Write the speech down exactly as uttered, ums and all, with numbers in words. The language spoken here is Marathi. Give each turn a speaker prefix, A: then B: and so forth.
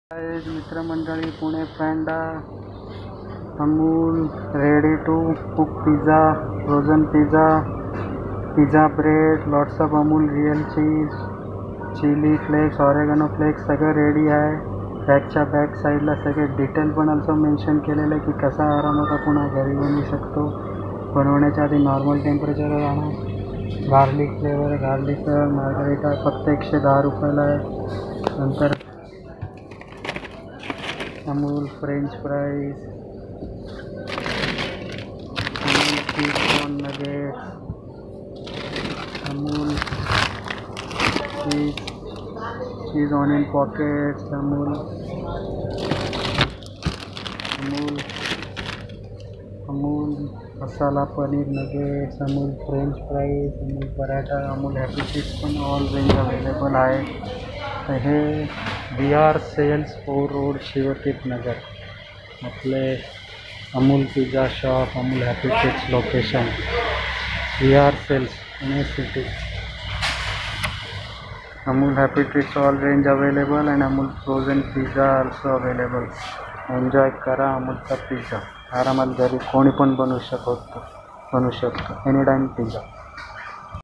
A: मित्रमंडळी, Pune panda, Amul ready to cook pizza, frozen pizza, pizza bread, lots of Amul real cheese, chilli flakes, oregano flakes सगळं रेडी आहे. बॅगच्या बॅक साईडला सगळे डिटेल पण असं मेन्शन केलेलं आहे की कसा आरामात आपण घरी बनवू शकतो. बनवण्याच्या आधी नॉर्मल टेम्परेचरवर आणा. गार्लिक फ्लेवर, गार्लिक मार्गरिटा फक्त एकशे दहा रुपयाला आहे. नंतर Amul french fries, Amul cheese corn nuggets, Amul cheese cheese onion pockets, Amul Amul Amul masala paneer nuggets, Amul french fries, Amul paratha, Amul happy chips पण ऑल रेंज अवेलेबल आहे. तर हे बी आर सेल्स फोर रोड शिवतीर्थ नगर, आपले Amul pizza shop, Amul happy chips location, B R sales Pune city. Amul happy treats all range available and Amul frozen pizza also available. Enjoy करा अमूलचा पिझ्झा. आरामात घरी कोणी पण बनवू शकतो बनवू शकतो एनी टाईम पिझ्झा.